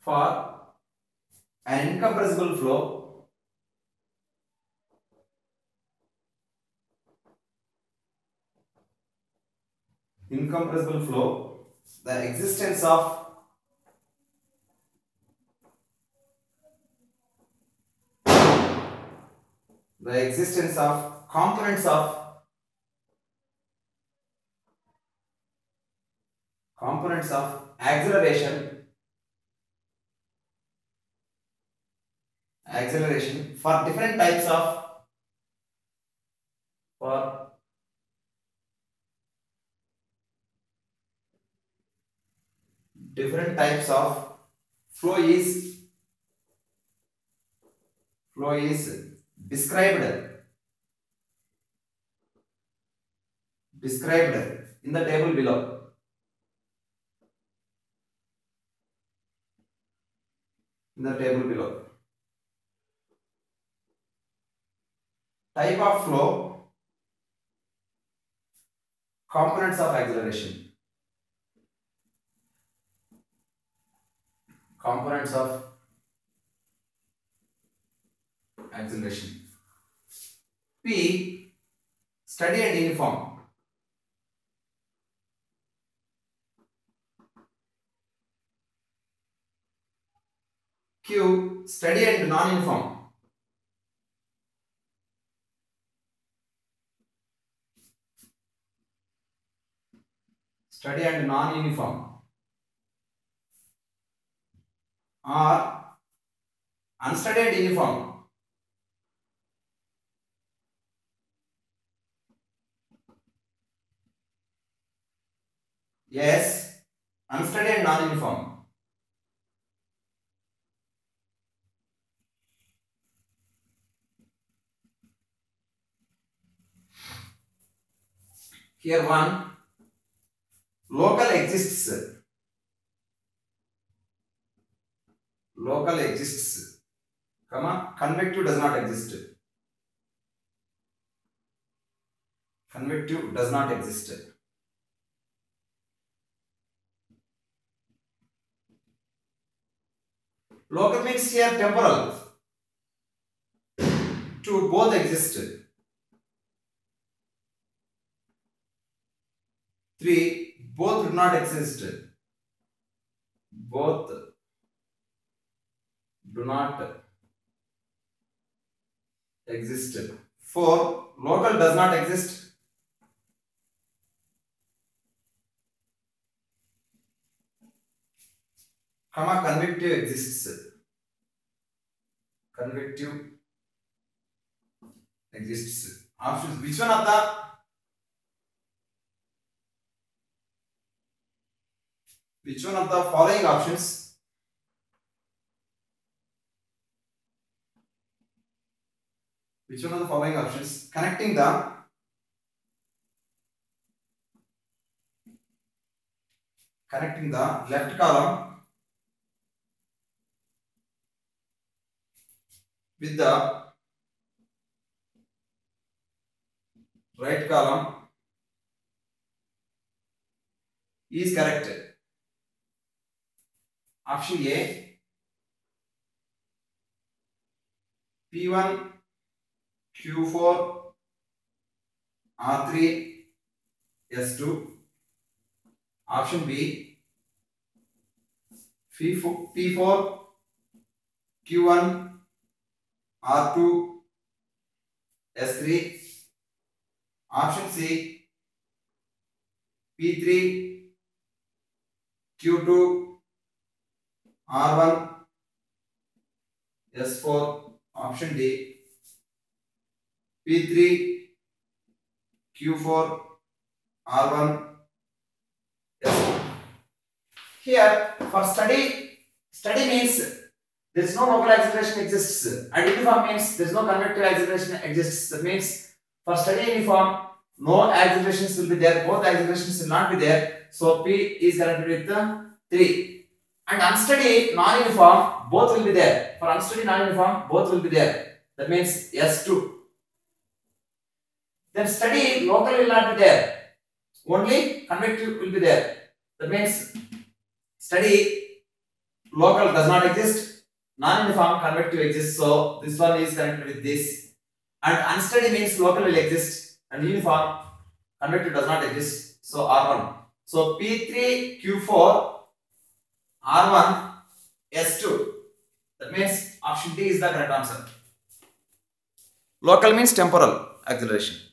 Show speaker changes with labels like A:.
A: For an incompressible flow, the existence of components of acceleration for different types of flow is described in the table below. Type of flow, components of acceleration. P, steady and uniform. Q, steady and non-uniform. R, unsteady and uniform. S, unsteady and non-uniform. Here one, local exists, convective does not exist. Local means here temporal. 2, both exist. 3, both do not exist. 4, local does not exist. Convective exists. Options. Which one of the following options connecting the left column with the right column is correct. Option A, P1, Q4, R3, S2. Option B, P4, Q1, R2, S3. Option C, P3, Q2, R1, S4. Option D, P3, Q4, R1, S4. Here for study means there is no local acceleration exists, and uniform means there is no convective acceleration exists. That means for steady uniform, no accelerations will be there, both accelerations will not be there. So P is connected with the 3. And unsteady non-uniform, both will be there. For unsteady non-uniform, both will be there. That means S2. Then steady local will not be there. Only convective will be there. That means steady local does not exist, non-uniform convective exists, so this one is connected with this, and unsteady means local will exist and uniform convective does not exist, so R1. So P3 Q4 R1 S2, that means option D is the correct answer. Local means temporal acceleration.